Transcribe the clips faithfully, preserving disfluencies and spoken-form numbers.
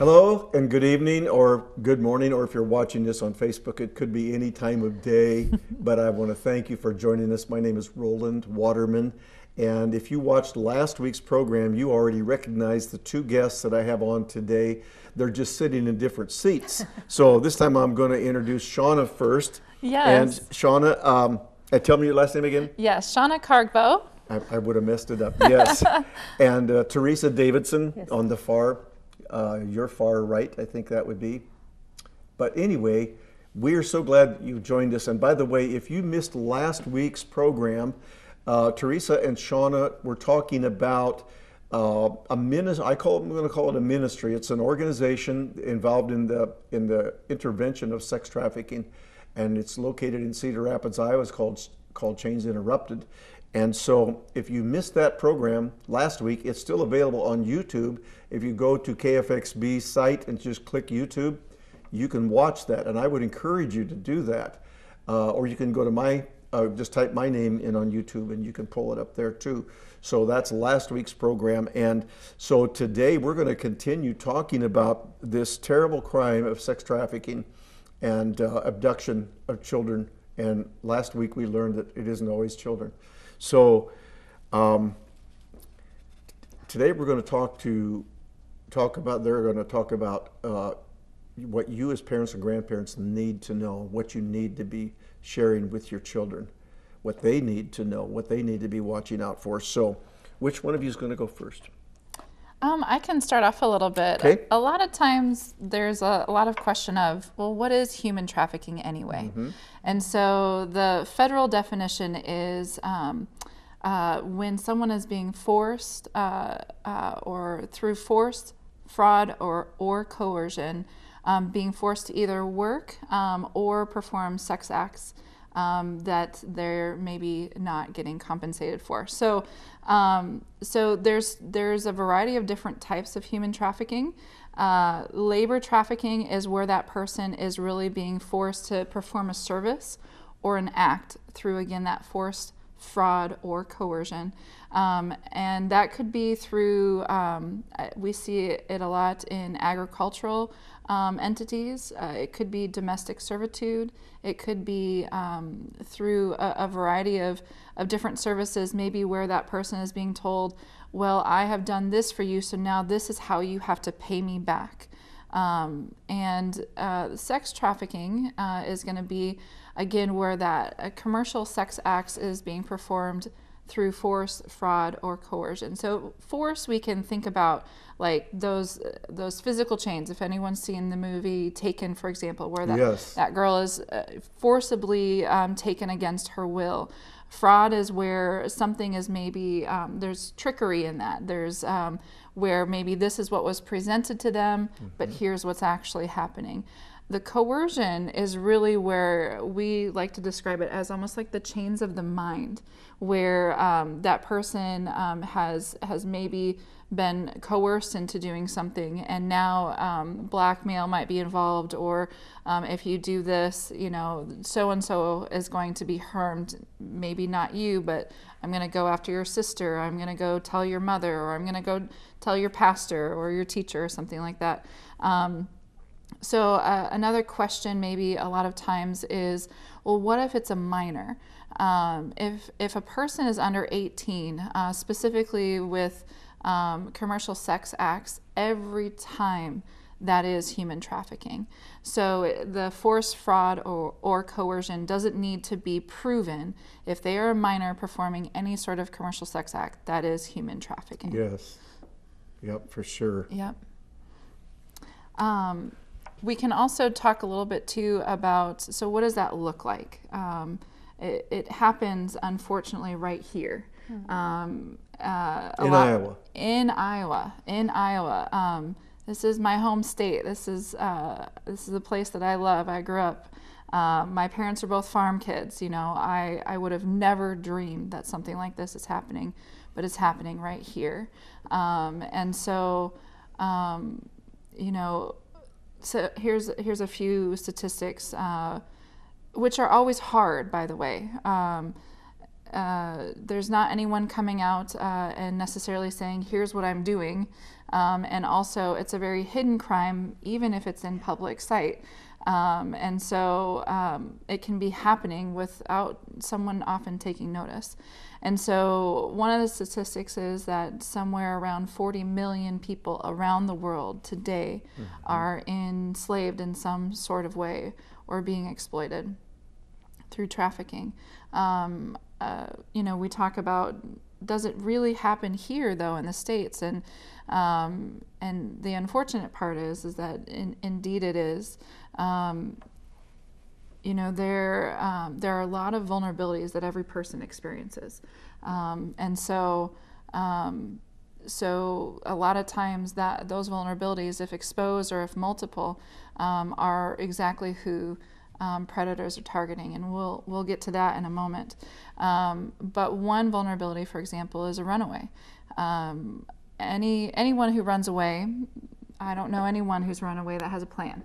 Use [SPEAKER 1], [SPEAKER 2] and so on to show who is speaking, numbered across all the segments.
[SPEAKER 1] Hello and good evening or good morning, or if you're watching this on Facebook, it could be any time of day. But I want to thank you for joining us. My name is Roland Waterman. And if you watched last week's program, you already recognized the two guests that I have on today. They're just sitting in different seats. So this time I'm going to introduce Shauna first.
[SPEAKER 2] Yes.
[SPEAKER 1] And Shauna, um, uh, tell me your last name again.
[SPEAKER 2] Yes, Shauna Cargbo.
[SPEAKER 1] I, I would have messed it up. Yes. And uh, Teresa Davidson
[SPEAKER 3] Yes.
[SPEAKER 1] on the far, uh, your far right, I think that would be. But anyway, we are so glad you joined us. And by the way, if you missed last week's program, uh, Teresa and Shauna were talking about uh, a ministry. I call it, I'm going to call it a ministry. It's an organization involved in the in the intervention of sex trafficking, and it's located in Cedar Rapids, Iowa. It's called called Chains Interrupted. And so if you missed that program last week, it's still available on YouTube. If you go to K F X B's site and just click YouTube, you can watch that. And I would encourage you to do that. Uh, or you can go to my, uh, just type my name in on YouTube and you can pull it up there too. So that's last week's program. And so today we're going to continue talking about this terrible crime of sex trafficking and uh, abduction of children. And last week we learned that it isn't always children. So um, today we're going to talk to talk about. They're going to talk about uh, what you as parents and grandparents need to know, what you need to be sharing with your children, what they need to know, what they need to be watching out for. So, which one of you is going to go first?
[SPEAKER 2] Um, I can start off a little bit.
[SPEAKER 1] Okay.
[SPEAKER 2] A lot of times there's a, a lot of question of, well, what is human trafficking anyway?
[SPEAKER 1] Mm-hmm.
[SPEAKER 2] And so the federal definition is um, uh, when someone is being forced uh, uh, or through force, fraud, or, or coercion, um, being forced to either work um, or perform sex acts Um, that they're maybe not getting compensated for. So, um, so there's there's a variety of different types of human trafficking. Uh, labor trafficking is where that person is really being forced to perform a service or an act through, again, that forced fraud or coercion. Um, and that could be through, um, we see it a lot in agricultural um, entities. Uh, it could be domestic servitude. It could be um, through a, a variety of, of different services, maybe where that person is being told, well, I have done this for you, so now this is how you have to pay me back. Um, and uh, sex trafficking uh, is going to be, again, where that uh, commercial sex acts is being performed through force, fraud, or coercion. So force, we can think about like those those physical chains. If anyone's seen the movie Taken, for example, where that,
[SPEAKER 1] Yes.
[SPEAKER 2] that girl is uh, forcibly um, taken against her will. Fraud is where something is maybe, um, there's trickery in that. There's um, where maybe this is what was presented to them, mm-hmm. but here's what's actually happening. The coercion is really where we like to describe it as almost like the chains of the mind, where um, that person um, has has maybe been coerced into doing something, and now um, blackmail might be involved, or um, if you do this, you know, so-and-so is going to be harmed, maybe not you, but I'm going to go after your sister, I'm going to go tell your mother, or I'm going to go tell your pastor or your teacher or something like that. Um, So uh, another question maybe a lot of times is, well, what if it's a minor? Um, if, if a person is under eighteen, uh, specifically with um, commercial sex acts, every time that is human trafficking. So the force, fraud, or, or coercion doesn't need to be proven. If they are a minor performing any sort of commercial sex act, that is human trafficking.
[SPEAKER 1] Yes. Yep, for sure.
[SPEAKER 2] Yep. Um, We can also talk a little bit too about, so what does that look like? Um, it, it happens, unfortunately, right here. Mm-hmm. um, uh, a
[SPEAKER 1] in
[SPEAKER 2] lot,
[SPEAKER 1] Iowa.
[SPEAKER 2] In Iowa. In Iowa. Um, this is my home state. This is uh, this is a place that I love. I grew up. Uh, my parents are both farm kids. You know, I, I would have never dreamed that something like this is happening, but it's happening right here. Um, and so, um, you know, So here's here's a few statistics, uh, which are always hard, by the way. Um, uh, there's not anyone coming out uh, and necessarily saying, here's what I'm doing. Um, and also, it's a very hidden crime, even if it's in public sight. Um, and so um, it can be happening without someone often taking notice. And so one of the statistics is that somewhere around forty million people around the world today mm-hmm. are enslaved in some sort of way or being exploited through trafficking. Um, uh, you know, we talk about, does it really happen here though in the States? And um, and the unfortunate part is is that in, indeed it is. Um, you know, there um, there are a lot of vulnerabilities that every person experiences, um, and so um, so a lot of times that those vulnerabilities, if exposed or if multiple, um, are exactly who um, predators are targeting, and we'll we'll get to that in a moment. Um, but one vulnerability, for example, is a runaway. Um, any anyone who runs away, I don't know anyone who's run away that has a plan.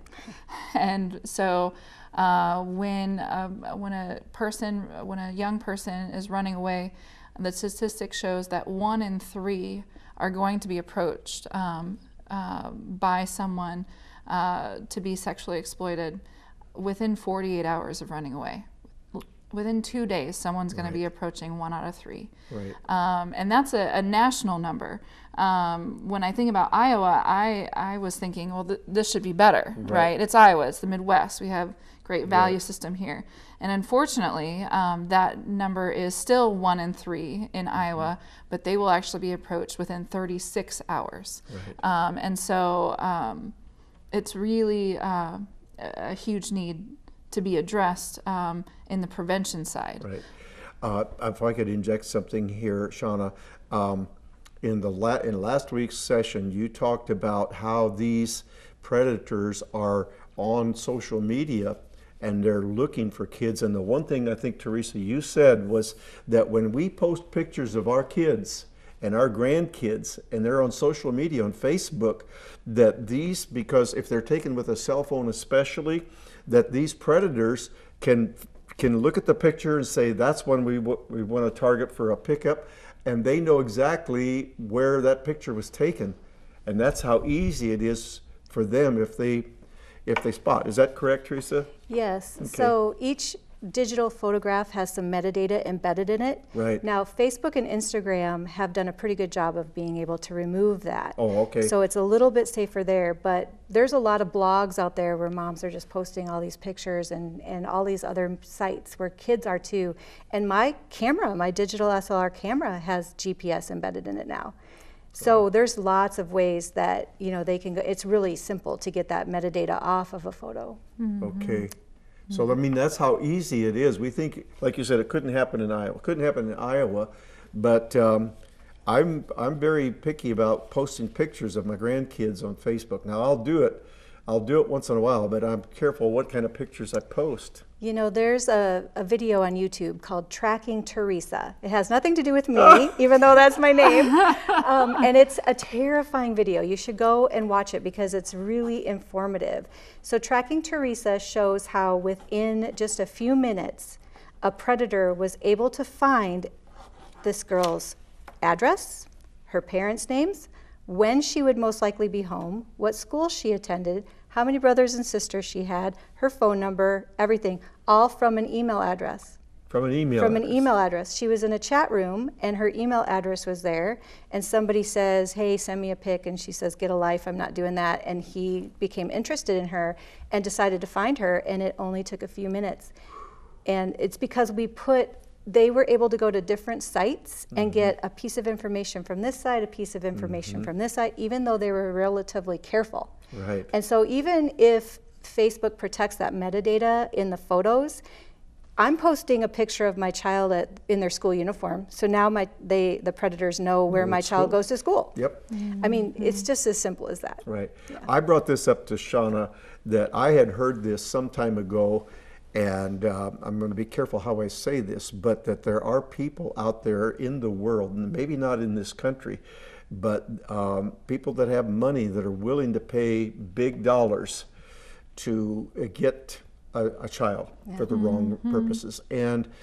[SPEAKER 2] And so uh, when, uh, when a person, when a young person is running away, the statistic shows that one in three are going to be approached um, uh, by someone uh, to be sexually exploited within forty-eight hours of running away. Within two days, someone's going right. to be approaching one out of three.
[SPEAKER 1] Right.
[SPEAKER 2] Um, and that's a, a national number. Um, when I think about Iowa, I, I was thinking, well, th- this should be better, right. right? It's Iowa, it's the Midwest. We have great value right. system here. And unfortunately, um, that number is still one in three in Iowa, but they will actually be approached within thirty-six hours.
[SPEAKER 1] Right.
[SPEAKER 2] Um, and so um, it's really uh, a huge need to be addressed um, in the prevention side.
[SPEAKER 1] Right. Uh, if I could inject something here, Shauna, um, in the la- in last week's session, you talked about how these predators are on social media and they're looking for kids. And the one thing I think, Teresa, you said was that when we post pictures of our kids and our grandkids and they're on social media, on Facebook, that these, because if they're taken with a cell phone especially, that these predators can can look at the picture and say, that's one we, w- we want to target for a pickup, and they know exactly where that picture was taken. And that's how easy it is for them if they if they spot. Is that correct, Teresa?
[SPEAKER 3] Yes.
[SPEAKER 1] Okay.
[SPEAKER 3] So each digital photograph has some metadata embedded in it.
[SPEAKER 1] Right.
[SPEAKER 3] Now, Facebook and Instagram have done a pretty good job of being able to remove that.
[SPEAKER 1] Oh, okay.
[SPEAKER 3] So it's a little bit safer there, but there's a lot of blogs out there where moms are just posting all these pictures and, and all these other sites where kids are too. And my camera, my digital S L R camera has G P S embedded in it now. So wow. There's lots of ways that, you know, they can go. It's really simple to get that metadata off of a photo.
[SPEAKER 2] Mm-hmm.
[SPEAKER 1] Okay. So, I mean, that's how easy it is. We think, like you said, it couldn't happen in Iowa. It couldn't happen in Iowa, but um, I'm I'm very picky about posting pictures of my grandkids on Facebook. Now, I'll do it. I'll do it once in a while, but I'm careful what kind of pictures I post.
[SPEAKER 3] You know, there's a, a video on YouTube called Tracking Teresa. It has nothing to do with me, even though that's my name. Um, and it's a terrifying video. You should go and watch it because it's really informative. So Tracking Teresa shows how within just a few minutes, a predator was able to find this girl's address, her parents' names, when she would most likely be home, what school she attended, how many brothers and sisters she had, her phone number, everything, all from an email address.
[SPEAKER 1] From an email
[SPEAKER 3] From
[SPEAKER 1] address.
[SPEAKER 3] an email address. She was in a chat room and her email address was there, and somebody says, hey, send me a pic, and she says, get a life, I'm not doing that. And he became interested in her and decided to find her, and it only took a few minutes. And it's because we put they were able to go to different sites and mm-hmm. get a piece of information from this side, a piece of information mm-hmm. from this side, even though they were relatively careful.
[SPEAKER 1] Right.
[SPEAKER 3] And so even if Facebook protects that metadata in the photos, I'm posting a picture of my child at, in their school uniform. So now my they the predators know where my child
[SPEAKER 1] school.
[SPEAKER 3] goes to school.
[SPEAKER 1] Yep.
[SPEAKER 3] Mm-hmm. I mean, it's just as simple as that.
[SPEAKER 1] Right.
[SPEAKER 3] Yeah.
[SPEAKER 1] I brought this up to Shauna that I had heard this some time ago, and uh, I'm going to be careful how I say this, but that there are people out there in the world, and maybe not in this country, but um, people that have money that are willing to pay big dollars to uh, get a, a child yeah. for the wrong mm-hmm. purposes. And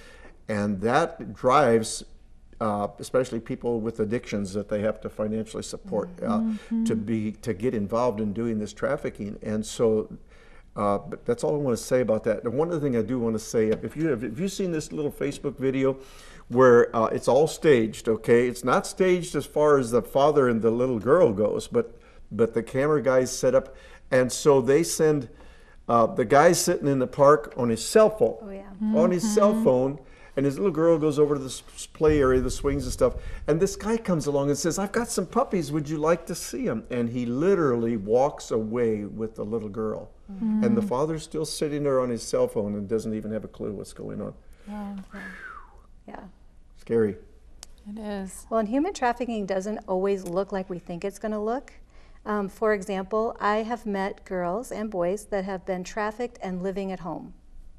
[SPEAKER 1] and that drives uh, especially people with addictions that they have to financially support uh,
[SPEAKER 2] Mm-hmm.
[SPEAKER 1] to be to get involved in doing this trafficking. And so uh, but that's all I want to say about that. And one other thing I do want to say, if you have if you've seen this little Facebook video where uh, it's all staged, okay, it's not staged as far as the father and the little girl goes, but but the camera guys set up, and so they send uh, the guy sitting in the park on his cell phone,
[SPEAKER 3] Oh, yeah.
[SPEAKER 1] on his cell phone, and his little girl goes over to the s- play area, the swings and stuff, and this guy comes along and says, "I've got some puppies, would you like to see them?" And he literally walks away with the little girl. And the father's still sitting there on his cell phone and doesn't even have a clue what's going on.
[SPEAKER 2] Wow.
[SPEAKER 3] Yeah.
[SPEAKER 1] Scary.
[SPEAKER 2] It is.
[SPEAKER 3] Well, and human trafficking doesn't always look like we think it's going to look. Um, for example, I have met girls and boys that have been trafficked and living at home.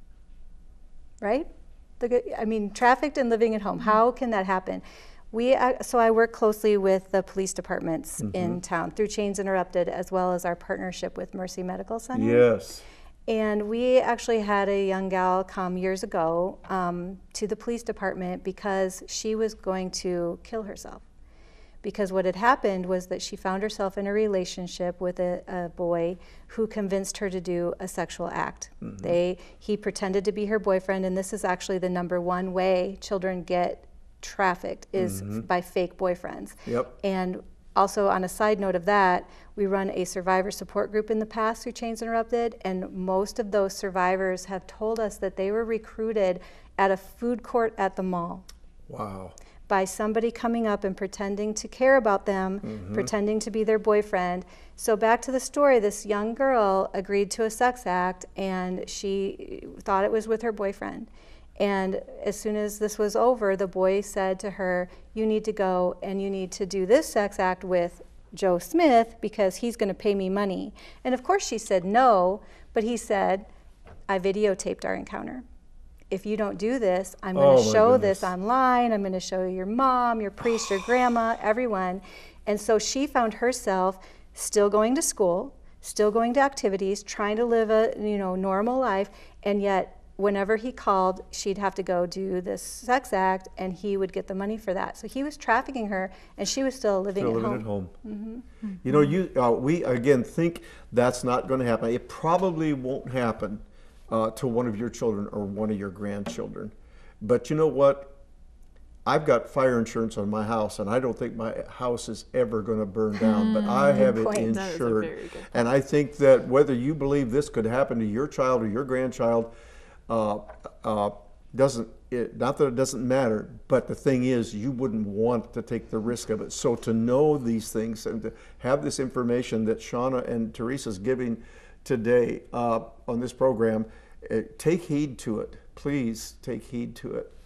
[SPEAKER 3] Right? The, good- I mean, trafficked and living at home. How can that happen? We uh, so I work closely with the police departments in town through Chains Interrupted, as well as our partnership with Mercy Medical Center.
[SPEAKER 1] Yes.
[SPEAKER 3] And we actually had a young gal come years ago um, to the police department because she was going to kill herself. Because what had happened was that she found herself in a relationship with a, a boy who convinced her to do a sexual act.
[SPEAKER 1] Mm-hmm.
[SPEAKER 3] They he pretended to be her boyfriend, and this is actually the number one way children get trafficked is
[SPEAKER 1] Mm-hmm.
[SPEAKER 3] by fake boyfriends.
[SPEAKER 1] Yep.
[SPEAKER 3] And also, on a side note of that, we run a survivor support group in the past through Chains Interrupted, and most of those survivors have told us that they were recruited at a food court at the mall
[SPEAKER 1] Wow.
[SPEAKER 3] by somebody coming up and pretending to care about them,
[SPEAKER 1] Mm-hmm.
[SPEAKER 3] pretending to be their boyfriend. So back to the story, this young girl agreed to a sex act, and she thought it was with her boyfriend. And as soon as this was over, the boy said to her, "You need to go and you need to do this sex act with Joe Smith because he's going to pay me money." And of course she said no, but he said, "I videotaped our encounter. If you don't do this, I'm going
[SPEAKER 1] Oh,
[SPEAKER 3] to
[SPEAKER 1] my
[SPEAKER 3] show
[SPEAKER 1] goodness.
[SPEAKER 3] this online. I'm going to show your mom, your priest, your grandma, everyone." And so she found herself still going to school, still going to activities, trying to live a you know normal life, and yet whenever he called, she'd have to go do this sex act, and he would get the money for that. So he was trafficking her, and she was still living
[SPEAKER 1] Still
[SPEAKER 3] at
[SPEAKER 1] living
[SPEAKER 3] home.
[SPEAKER 1] at home. You know, you uh, we again think that's not going to happen. It probably won't happen uh, to one of your children or one of your grandchildren. But you know what? I've got fire insurance on my house, and I don't think my house is ever going to burn down. But I have it
[SPEAKER 3] point.
[SPEAKER 2] That is a
[SPEAKER 1] insured,
[SPEAKER 2] very good point.
[SPEAKER 1] and I think that whether you believe this could happen to your child or your grandchild, uh, uh, doesn't it, not that it doesn't matter, but the thing is, you wouldn't want to take the risk of it. So to know these things and to have this information that Shauna and Teresa's giving today uh, on this program, uh, take heed to it. Please take heed to it.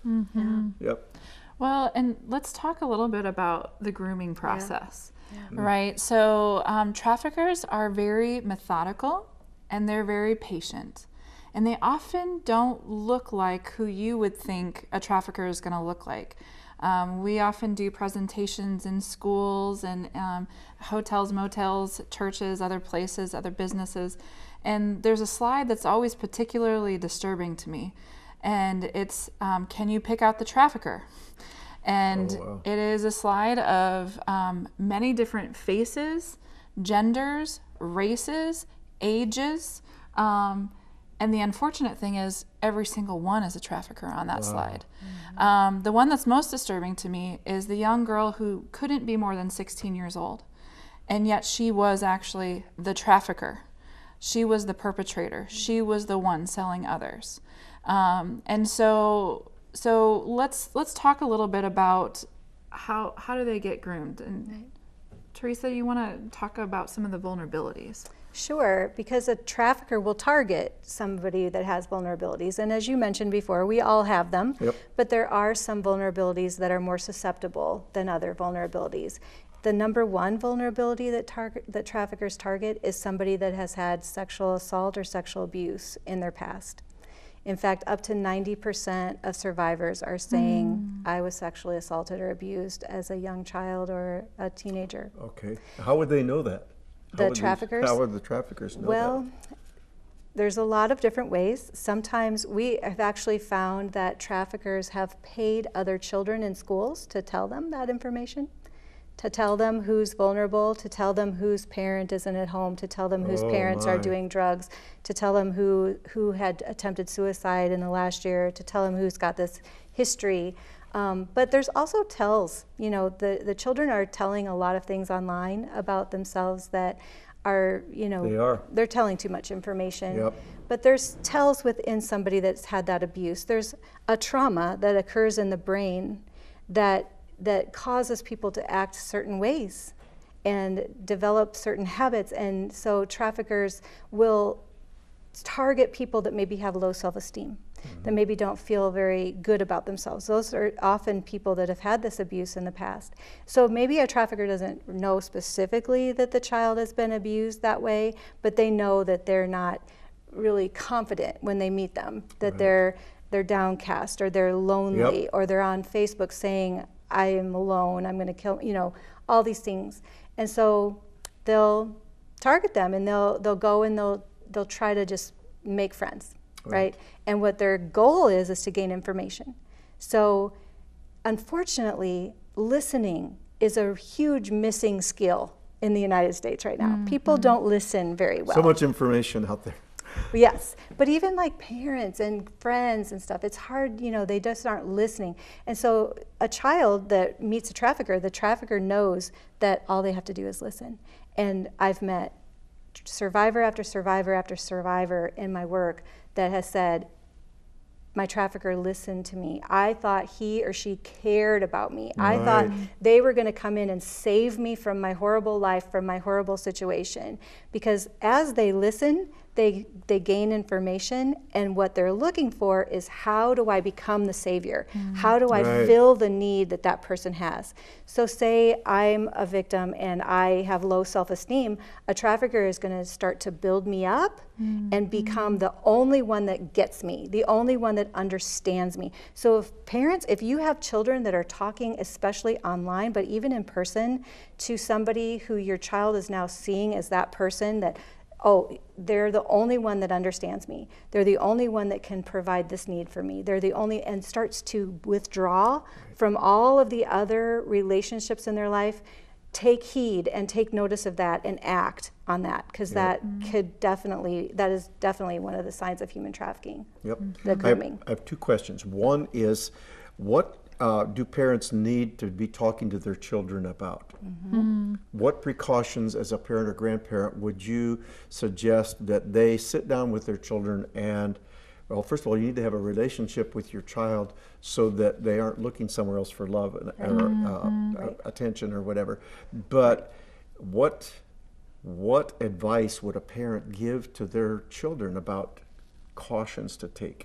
[SPEAKER 1] Yep.
[SPEAKER 2] Well, and let's talk a little bit about the grooming process, right? So, um, traffickers are very methodical and they're very patient. And they often don't look like who you would think a trafficker is going to look like. Um, we often do presentations in schools and um, hotels, motels, churches, other places, other businesses. And there's a slide that's always particularly disturbing to me. And it's, um, can you pick out the trafficker? And
[SPEAKER 1] Oh, wow.
[SPEAKER 2] it is a slide of um, many different faces, genders, races, ages. Um, and the unfortunate thing is every single one is a trafficker on that slide. Um, the one that's most disturbing to me is the young girl who couldn't be more than sixteen years old. And yet she was actually the trafficker. She was the perpetrator. She was the one selling others. Um, and so so let's let's talk a little bit about how how do they get groomed. And Teresa, you want to talk about some of the vulnerabilities?
[SPEAKER 3] Sure, because a trafficker will target somebody that has vulnerabilities. And as you mentioned before, we all have them,
[SPEAKER 1] Yep.
[SPEAKER 3] but there are some vulnerabilities that are more susceptible than other vulnerabilities. The number one vulnerability that target that traffickers target is somebody that has had sexual assault or sexual abuse in their past. In fact, up to ninety percent of survivors are saying, I was sexually assaulted or abused as a young child or a teenager.
[SPEAKER 1] Okay. How would they know that? How
[SPEAKER 3] The
[SPEAKER 1] would they-
[SPEAKER 3] traffickers?
[SPEAKER 1] how would the traffickers know
[SPEAKER 3] Well, there's a lot of different ways. Sometimes we have actually found that traffickers have paid other children in schools to tell them that information, to tell them who's vulnerable, to tell them whose parent isn't at home, to tell them whose
[SPEAKER 1] Oh,
[SPEAKER 3] parents
[SPEAKER 1] my.
[SPEAKER 3] are doing drugs, to tell them who, who had attempted suicide in the last year, to tell them who's got this history. Um, but there's also tells, you know, the, the children are telling a lot of things online about themselves that are, you know,
[SPEAKER 1] They are.
[SPEAKER 3] they're telling too much information.
[SPEAKER 1] Yep.
[SPEAKER 3] But there's tells within somebody that's had that abuse. There's a trauma that occurs in the brain that that causes people to act certain ways and develop certain habits. And so traffickers will target people that maybe have low self-esteem, mm-hmm. that maybe don't feel very good about themselves. Those are often people that have had this abuse in the past. So maybe a trafficker doesn't know specifically that the child has been abused that way, but they know that they're not really confident when they meet them, that
[SPEAKER 1] Right.
[SPEAKER 3] they're they're downcast or they're lonely,
[SPEAKER 1] Yep.
[SPEAKER 3] or they're on Facebook saying, I am alone, I'm gonna kill, you know, all these things. And so they'll target them, and they'll they'll go and they'll they'll try to just make friends, right?
[SPEAKER 1] Right.
[SPEAKER 3] And what their goal is is to gain information. So unfortunately, listening is a huge missing skill in the United States right now.
[SPEAKER 2] Mm-hmm.
[SPEAKER 3] People don't listen very well.
[SPEAKER 1] So much information out there.
[SPEAKER 3] Yes, but even like parents and friends and stuff, it's hard, you know, they just aren't listening. And so a child that meets a trafficker, the trafficker knows that all they have to do is listen. And I've met survivor after survivor after survivor in my work that has said, my trafficker listened to me. I thought he or she cared about me. I thought
[SPEAKER 1] Right.
[SPEAKER 3] they were going to come in and save me from my horrible life, from my horrible situation. Because as they listen, they they gain information, and what they're looking for is, how do I become the savior? How do I
[SPEAKER 1] Right.
[SPEAKER 3] fill the need that that person has? So say I'm a victim and I have low self-esteem, a trafficker is going to start to build me up and become the only one that gets me, the only one that understands me. So if parents, if you have children that are talking, especially online, but even in person, to somebody who your child is now seeing as that person that, oh, they're the only one that understands me. They're the only one that can provide this need for me. They're the only, and starts to withdraw from all of the other relationships in their life. Take heed and take notice of that and act on that, because that could definitely, that is definitely one of the signs of human trafficking.
[SPEAKER 1] Yep.
[SPEAKER 3] The
[SPEAKER 1] I have,
[SPEAKER 3] grooming.
[SPEAKER 1] I have two questions. One is, what uh, do parents need to be talking to their children about?
[SPEAKER 2] Mm-hmm.
[SPEAKER 1] What precautions as a parent or grandparent would you suggest that they sit down with their children and, well, first of all, you need to have a relationship with your child so that they aren't looking somewhere else for love and, or uh,
[SPEAKER 3] Right.
[SPEAKER 1] attention or whatever. But what what advice would a parent give to their children about cautions to take?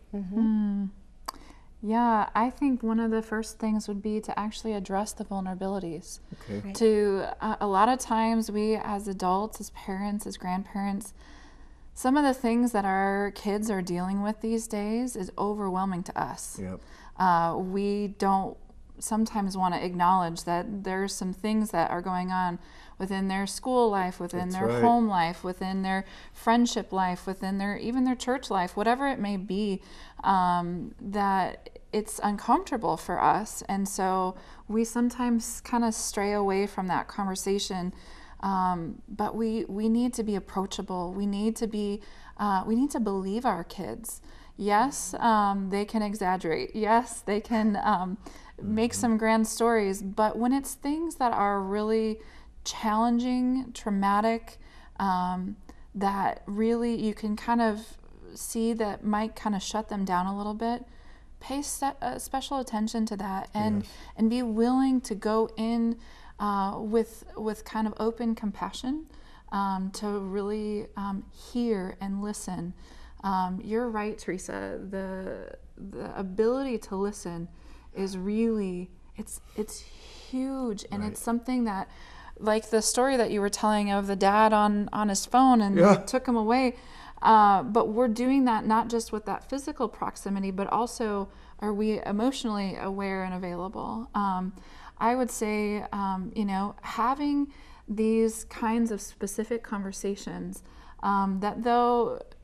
[SPEAKER 2] Yeah, I think one of the first things would be to actually address the vulnerabilities.
[SPEAKER 1] Okay.
[SPEAKER 3] Right.
[SPEAKER 2] To uh, a lot of times, we as adults, as parents, as grandparents, some of the things that our kids are dealing with these days is overwhelming to us.
[SPEAKER 1] Yep.
[SPEAKER 2] Uh, we don't sometimes want to acknowledge that there's some things that are going on within their school life, within
[SPEAKER 1] That's
[SPEAKER 2] their
[SPEAKER 1] right.
[SPEAKER 2] home life, within their friendship life, within their even their church life, whatever it may be, um, that it's uncomfortable for us. And so we sometimes kind of stray away from that conversation. Um, but we, we need to be approachable. We need to be, uh, we need to believe our kids. Yes, um, they can exaggerate. Yes, they can um, make some grand stories. But when it's things that are really challenging, traumatic, um, that really you can kind of see that might kind of shut them down a little bit, pay st- uh, special attention to that, and
[SPEAKER 1] Yes.
[SPEAKER 2] and be willing to go in uh, with with kind of open compassion um, to really um, hear and listen. Um, you're right, Teresa. The the ability to listen is really it's it's huge, and
[SPEAKER 1] Right.
[SPEAKER 2] it's something that, like the story that you were telling of the dad on on his phone and
[SPEAKER 1] Yeah.
[SPEAKER 2] they took him away. Uh, but we're doing that not just with that physical proximity, but also are we emotionally aware and available? Um, I would say, um, you know, having these kinds of specific conversations um, that though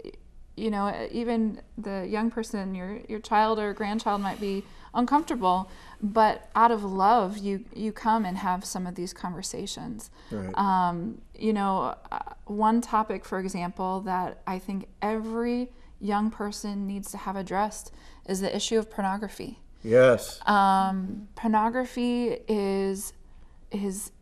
[SPEAKER 2] you know, even the young person, your your child or grandchild might be uncomfortable, but out of love, you you come and have some of these conversations.
[SPEAKER 1] Right.
[SPEAKER 2] Um, you know, uh, one topic, for example, that I think every young person needs to have addressed is the issue of pornography.
[SPEAKER 1] Yes.
[SPEAKER 2] Um, pornography is is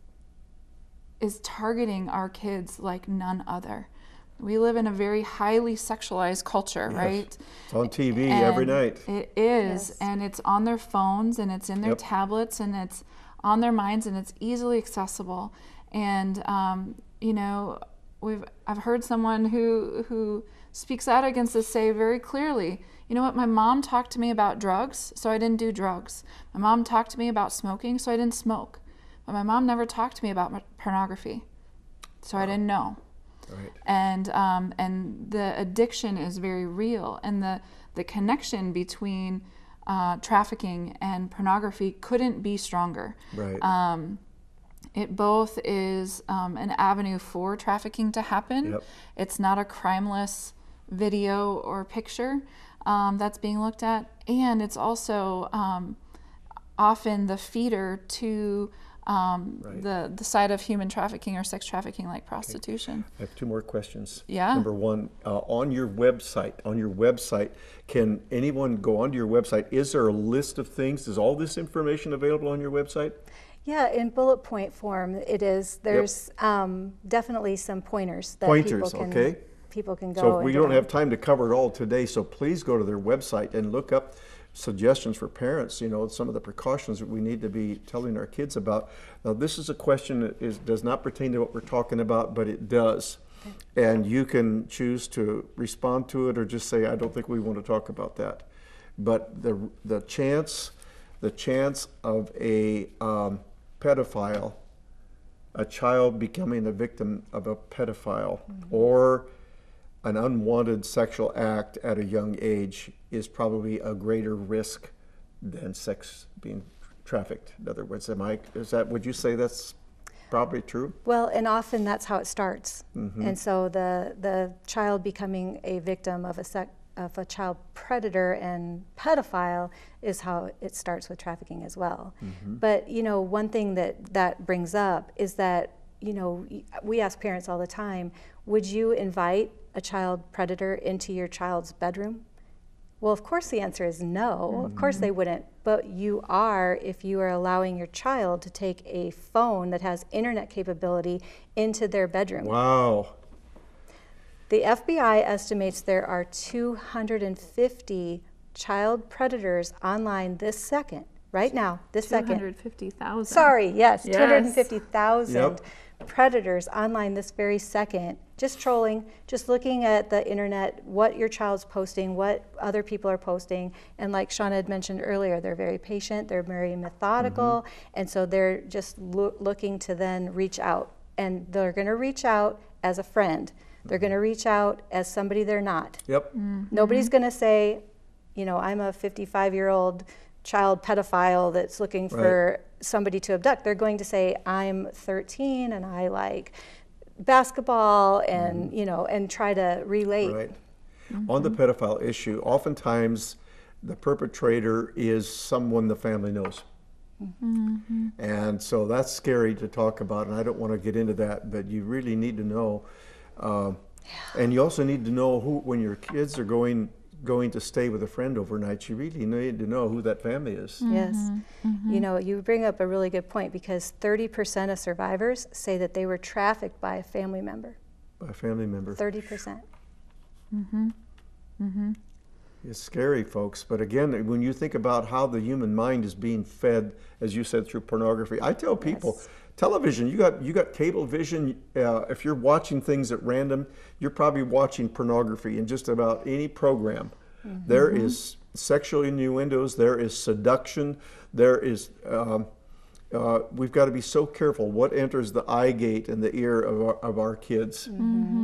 [SPEAKER 2] is targeting our kids like none other. We live in a very highly sexualized culture,
[SPEAKER 1] Yes.
[SPEAKER 2] right?
[SPEAKER 1] It's on T V every
[SPEAKER 2] And
[SPEAKER 1] night.
[SPEAKER 2] It is,
[SPEAKER 3] Yes.
[SPEAKER 2] and it's on their phones, and it's in their
[SPEAKER 1] Yep.
[SPEAKER 2] tablets, and it's on their minds, and it's easily accessible. And um, you know, we've I've heard someone who who speaks out against this say very clearly, you know what, my mom talked to me about drugs, so I didn't do drugs. My mom talked to me about smoking, so I didn't smoke. But my mom never talked to me about m- pornography, so I didn't know.
[SPEAKER 1] Right.
[SPEAKER 2] And um, and the addiction is very real, and the the connection between uh, trafficking and pornography couldn't be stronger.
[SPEAKER 1] Right.
[SPEAKER 2] Um, it both is um, an avenue for trafficking to happen.
[SPEAKER 1] Yep.
[SPEAKER 2] It's not a crimeless video or picture um, that's being looked at, and it's also um, often the feeder to um,
[SPEAKER 1] Right.
[SPEAKER 2] the the side of human trafficking or sex trafficking, like prostitution.
[SPEAKER 1] I have two more questions.
[SPEAKER 2] Yeah.
[SPEAKER 1] Number one, uh, on your website, on your website, can anyone go onto your website? Is there a list of things? Is all this information available on your website?
[SPEAKER 3] Yeah, in bullet point form, it is. There's um, definitely some pointers that
[SPEAKER 1] Pointers,
[SPEAKER 3] people can
[SPEAKER 1] okay.
[SPEAKER 3] people can go.
[SPEAKER 1] So
[SPEAKER 3] and
[SPEAKER 1] we
[SPEAKER 3] get
[SPEAKER 1] don't
[SPEAKER 3] on.
[SPEAKER 1] have time to cover it all today, so please go to their website and look up suggestions for parents, you know, some of the precautions that we need to be telling our kids about. Now, this is a question that is, does not pertain to what we're talking about, but it does. And you can choose to respond to it or just say, I don't think we want to talk about that. But the the chance, the chance of a um, pedophile, a child becoming a victim of a pedophile, mm-hmm. or an unwanted sexual act at a young age is probably a greater risk than sex being trafficked. In other words, am I, is that, would you say that's probably true?
[SPEAKER 3] Well, and often that's how it starts.
[SPEAKER 1] Mm-hmm.
[SPEAKER 3] And so the the child becoming a victim of a sec, of a child predator and pedophile is how it starts with trafficking as well.
[SPEAKER 1] Mm-hmm.
[SPEAKER 3] But you know, one thing that that brings up is that, you know, we ask parents all the time, would you invite a child predator into your child's bedroom? Well, of course the answer is no. Mm-hmm. Of course they wouldn't. But you are if you are allowing your child to take a phone that has internet capability into their bedroom.
[SPEAKER 1] Wow.
[SPEAKER 3] The F B I estimates there are two hundred fifty child predators online this second, right now, this second.
[SPEAKER 2] two hundred fifty thousand.
[SPEAKER 3] Sorry, yes,
[SPEAKER 2] Yes.
[SPEAKER 3] two hundred fifty thousand
[SPEAKER 1] Yep.
[SPEAKER 3] predators online this very second, just trolling, just looking at the internet, what your child's posting, what other people are posting. And like Shauna had mentioned earlier, they're very patient, they're very methodical, mm-hmm. and so they're just lo- looking to then reach out. And they're going to reach out as a friend. They're going to reach out as somebody they're not.
[SPEAKER 1] Yep.
[SPEAKER 2] Mm-hmm.
[SPEAKER 3] Nobody's going to say, you know, I'm a fifty-five-year-old child pedophile that's looking for right. somebody to abduct. They're going to say, I'm thirteen and I like basketball and, mm-hmm. you know, and try to relate.
[SPEAKER 1] Right. Mm-hmm. On the pedophile issue, oftentimes the perpetrator is someone the family knows. Mm-hmm. And so that's scary to talk about, and I don't want to get into that, but you really need to know. Uh, yeah. And you also need to know who, when your kids are going going to stay with a friend overnight, you really need to know who that family is.
[SPEAKER 3] Mm-hmm. Yes.
[SPEAKER 2] Mm-hmm.
[SPEAKER 3] You know, you bring up a really good point, because thirty percent of survivors say that they were trafficked by a family member.
[SPEAKER 1] By a family member.
[SPEAKER 3] thirty percent.
[SPEAKER 2] Mm-hmm. Mm-hmm.
[SPEAKER 1] It's scary, folks. But again, when you think about how the human mind is being fed, as you said, through pornography, I tell people, yes. television, you got you got cable vision. Uh, if you're watching things at random, you're probably watching pornography in just about any program. Mm-hmm. There is sexual innuendos. There is seduction. There is. Um, uh, we've got to be so careful what enters the eye gate and the ear of our, of our kids.
[SPEAKER 2] Mm-hmm.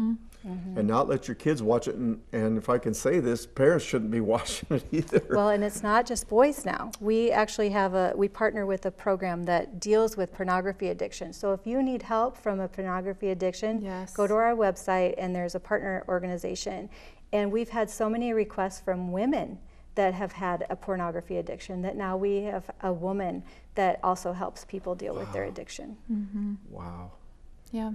[SPEAKER 1] and not let your kids watch it. And, and if I can say this, parents shouldn't be watching it either.
[SPEAKER 3] Well, and it's not just boys now. We actually have a, we partner with a program that deals with pornography addiction. So if you need help from a pornography addiction,
[SPEAKER 2] Yes.
[SPEAKER 3] go to our website and there's a partner organization. And we've had so many requests from women that have had a pornography addiction that now we have a woman that also helps people deal with their addiction.
[SPEAKER 1] Wow.
[SPEAKER 2] Yeah.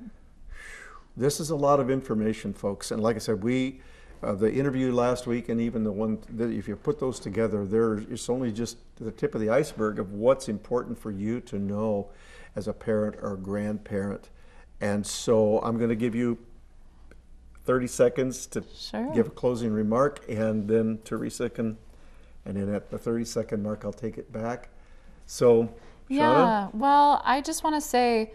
[SPEAKER 1] This is a lot of information, folks. And like I said, we, uh, the interview last week and even the one, that if you put those together, there it's only just the tip of the iceberg of what's important for you to know as a parent or grandparent. And so I'm going to give you thirty seconds to
[SPEAKER 2] Sure.
[SPEAKER 1] give a closing remark, and then Teresa can, and then at the thirty second mark, I'll take it back. So, Shauna?
[SPEAKER 2] Yeah, well, I just want to say,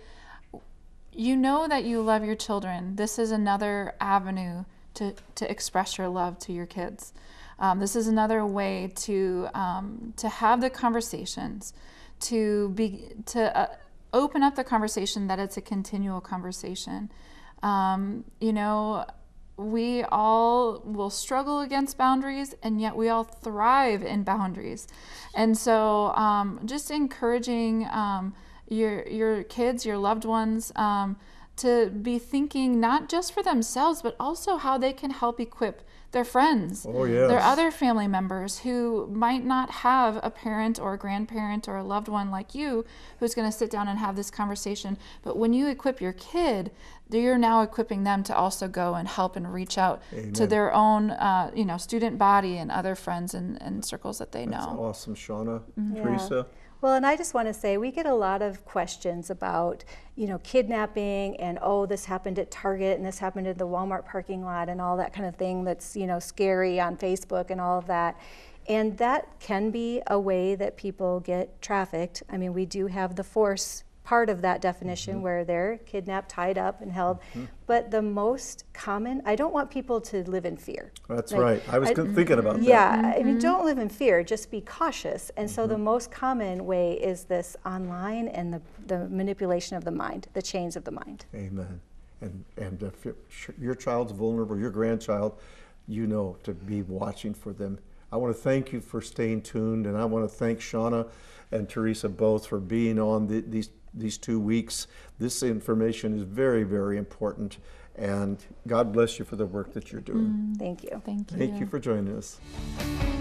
[SPEAKER 2] you know that you love your children. This is another avenue to, to express your love to your kids. Um, this is another way to um, to have the conversations, to be to uh, open up the conversation, that it's a continual conversation. Um, you know, we all will struggle against boundaries, and yet we all thrive in boundaries. And so, um, just encouraging um, your your kids, your loved ones, um, to be thinking not just for themselves, but also how they can help equip their friends,
[SPEAKER 1] Oh, yes.
[SPEAKER 2] their other family members who might not have a parent or a grandparent or a loved one like you who's going to sit down and have this conversation. But when you equip your kid, you're now equipping them to also go and help and reach out
[SPEAKER 1] Amen.
[SPEAKER 2] to their own, uh, you know, student body and other friends and, and circles that they
[SPEAKER 1] That's
[SPEAKER 2] know.
[SPEAKER 1] awesome, Shauna.
[SPEAKER 3] Yeah.
[SPEAKER 1] Teresa?
[SPEAKER 3] Well, and I just want to say we get a lot of questions about, you know, kidnapping and, oh, this happened at Target and this happened at the Walmart parking lot and all that kind of thing that's, you know, scary on Facebook and all of that. And that can be a way that people get trafficked. I mean, we do have the force part of that definition, mm-hmm. where they're kidnapped, tied up, and held. Mm-hmm. But the most common, I don't want people to live in fear.
[SPEAKER 1] That's
[SPEAKER 3] like,
[SPEAKER 1] right. I was I, thinking about
[SPEAKER 3] yeah,
[SPEAKER 1] that.
[SPEAKER 3] Yeah, mm-hmm. I mean, don't live in fear. Just be cautious. And mm-hmm. so the most common way is this online and the, the manipulation of the mind, the chains of the mind.
[SPEAKER 1] Amen. And and if your child's vulnerable, your grandchild, you know to be watching for them. I want to thank you for staying tuned, and I want to thank Shauna and Teresa both for being on the, these these two weeks. This information is very, very important, and God bless you for the work that you're doing.
[SPEAKER 3] Thank you.
[SPEAKER 2] Thank you.
[SPEAKER 1] Thank you for joining us.